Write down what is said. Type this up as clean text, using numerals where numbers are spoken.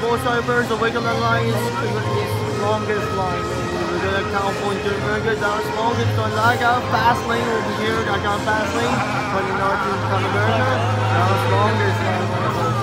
4-stopers, the Wiggler line is longest line. We're going to California Burger, that's longest. Don't lag out. Fast lane will be here. I got fast lane. 29 to California Burger. That's longest line.